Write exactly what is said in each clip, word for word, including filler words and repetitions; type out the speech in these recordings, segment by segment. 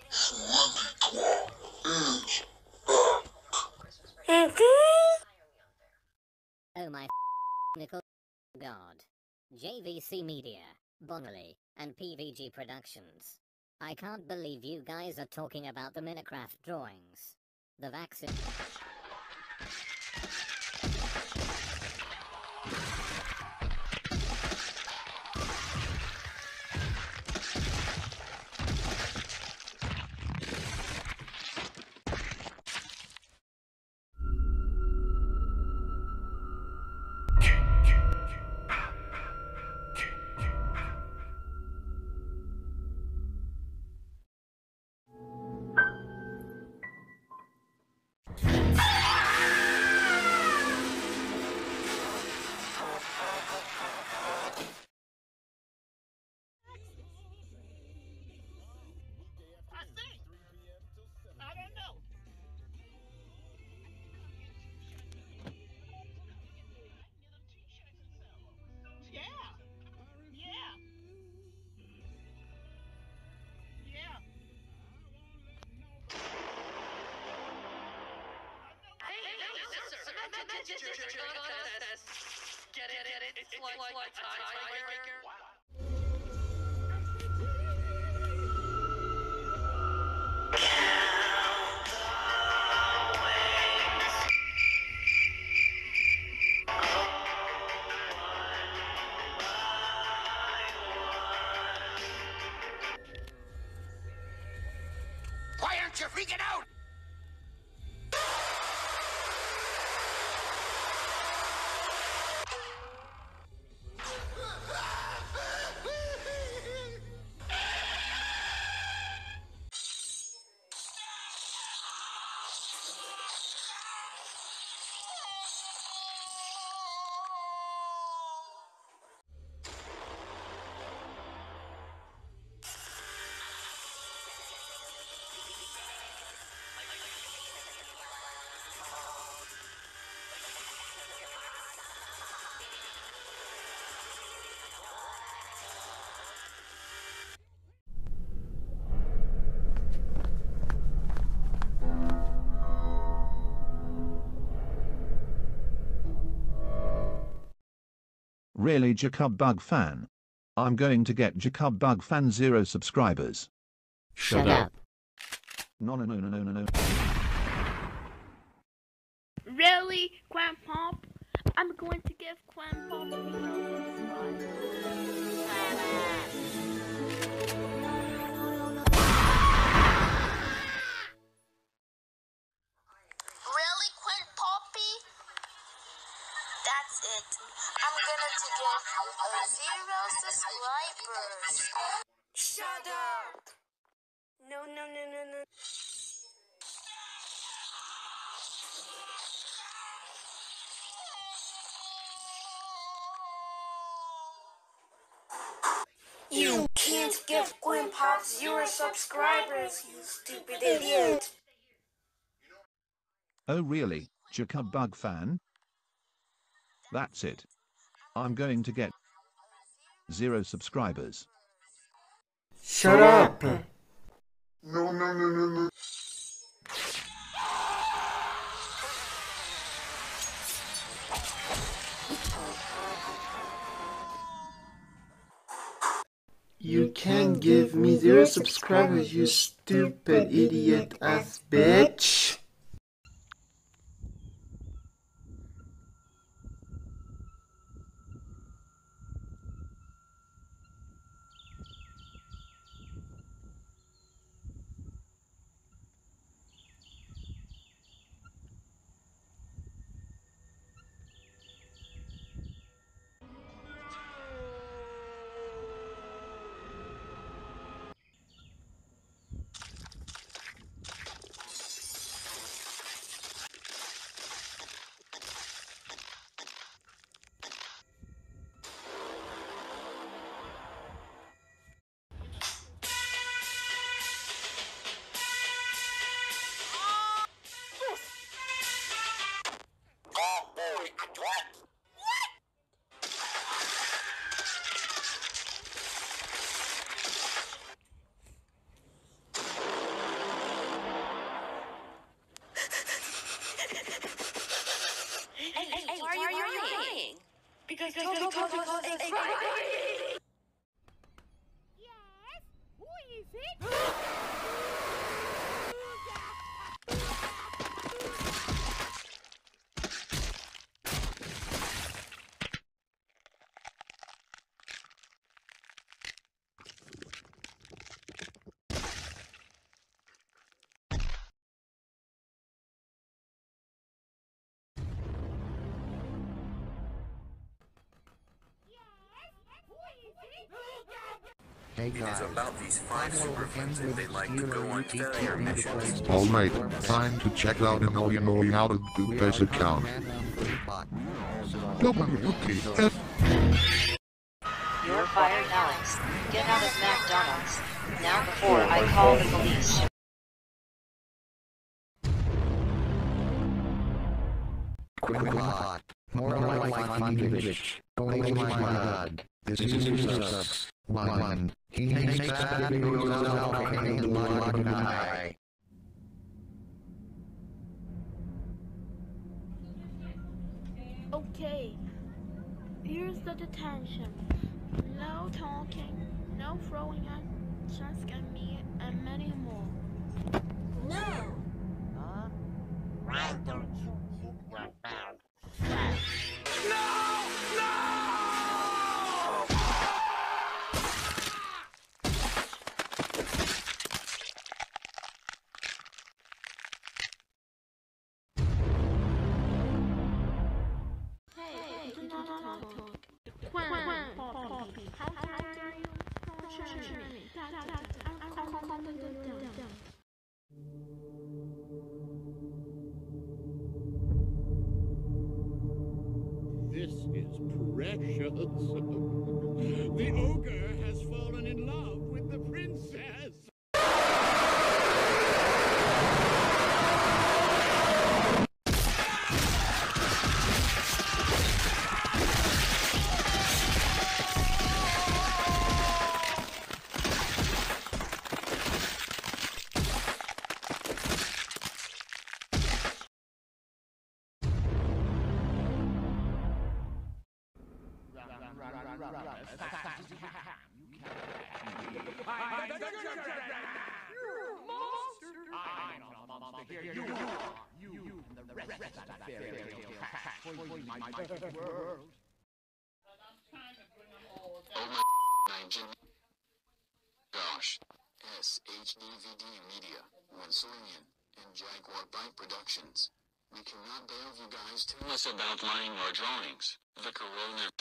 SlendyJakub is Oh my nickel god. J V C Media, Bonnelly, and P P G Productions. I can't believe you guys are talking about the Minecraft drawings. The vaccine. Get it, get it, it's like, like, like tiebreaker. Wow. Why aren't you freaking out? Really, JakubBugFan? I'm going to get JakubBugFan zero subscribers. Shut up. No, no, no, no, no, no, no. Really, Grandpa? I'm going to give Grandpa zero subscribers. Really, Quinn Poppy? That's it. I'm gonna to get a zero subscribers. Shut up! No, no, no, no, no. You can't give Quinn Pop zero subscribers, you stupid idiot. Oh really, JakubBugFan? That's it. I'm going to get zero subscribers. Shut up! No, no, no, no, no. You can't give me zero subscribers, you stupid idiot ass bitch. because Toby Toby was a crybaby. Yes? Who is it? Hey guys, about these five super friends and they like to go on failure missions. Alright, time to check out an all you know how to do this account. W T F. You're fired, Alex. Get out of McDonald's. Now before I call the police. Quinquat. More like Funny-Bitch. Oh my god. This is Jesus. One. He makes bad videos out of the blind eye. Okay, here's the detention. No talking, no throwing at, just at me, and many more. No. Huh? Why don't you keep your mouth shut? No! No! Hey, do not talk. Quen, Poppy, how dare you torture me? I'm calling the down. This is precious. The ogre has fallen in love with the princess. Gosh. S H D V D Media, Winsorian, and Jaguar Bite Productions. We cannot bear you guys tell us about lying our drawings. The corona.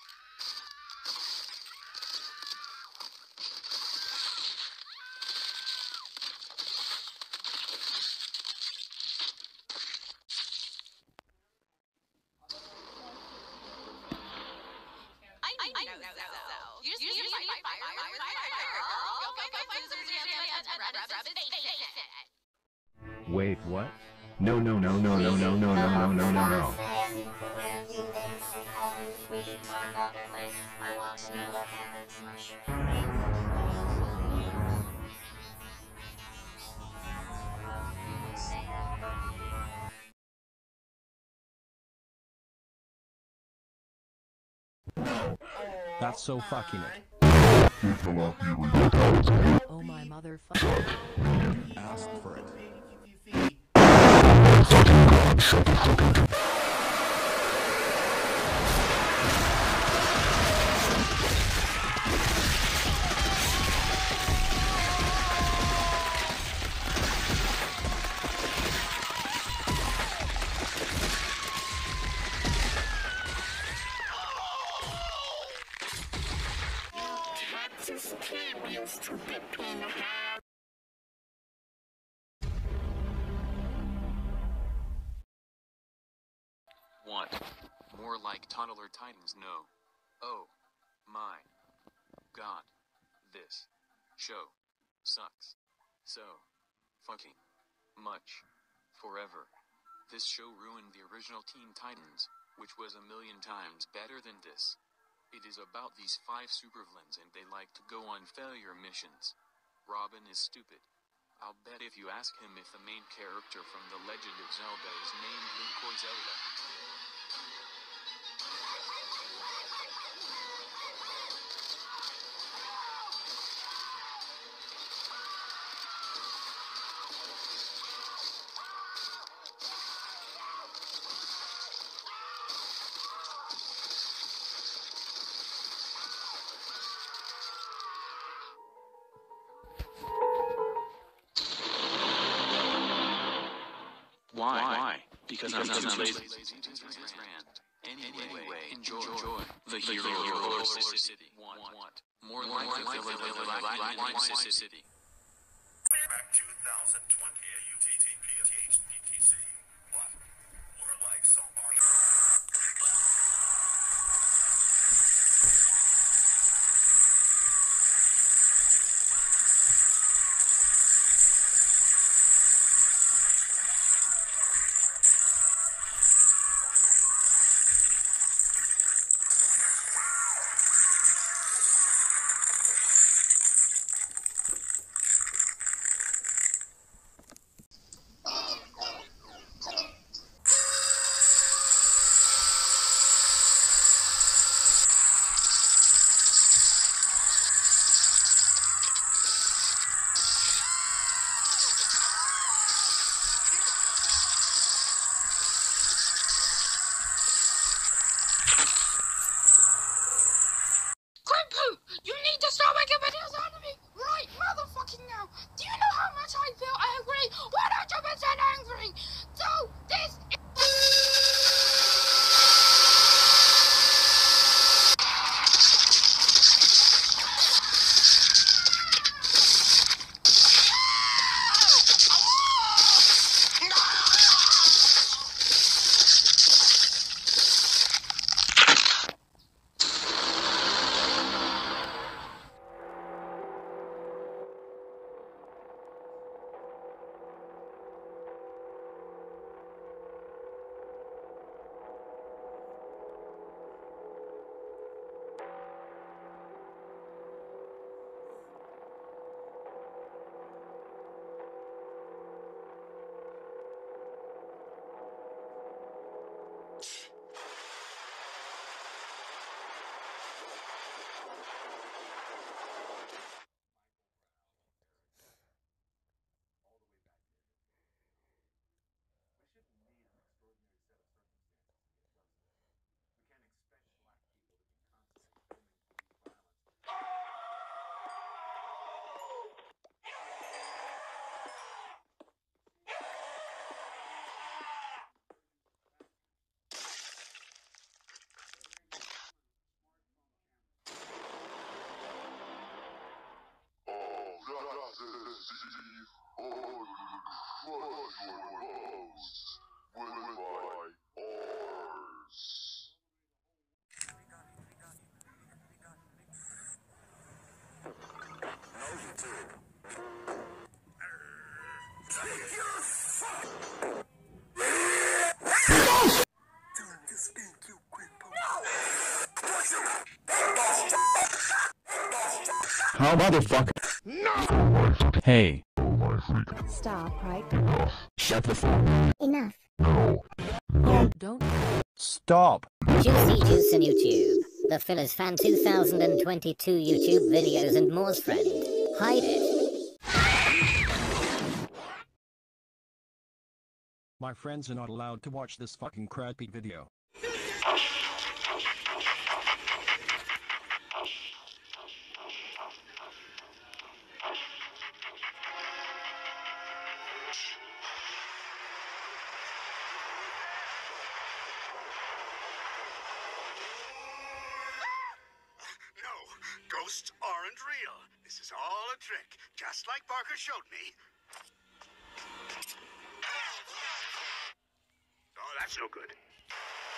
Wait, what? No, no, no, no, no, no, no, no, no, no, no, no. That's so fucking it. Oh my motherfucker. Ask for it. What? More like Toddler Titans, no. Oh. My. God. This. Show. Sucks. So. Fucking. Much. Forever. This show ruined the original Teen Titans, which was a million times better than this. It is about these five supervillains and they like to go on failure missions. Robin is stupid. I'll bet if you ask him if the main character from The Legend of Zelda is named Link or Zelda. Why? Why? Because, because I'm too lazy to expand. Anyway, enjoy, enjoy the hero of City. Want, want. More like the Black City. Back two thousand twenty, A U T T P H D T C. What? More like some art. You need to start making videos out of me right motherfucking now. Do you know how much I feel angry? one hundred percent angry. So this How motherfucker? No! Hey. Stop right Shut the fuck. Enough. No. No. Don't. Stop. Juicy Juice on YouTube. The Phyllis Fan two thousand twenty-two YouTube videos and more's friend. Hide it. My friends are not allowed to watch this fucking crappy video. Ghosts aren't real. This is all a trick, just like Barker showed me. Oh, that's no good.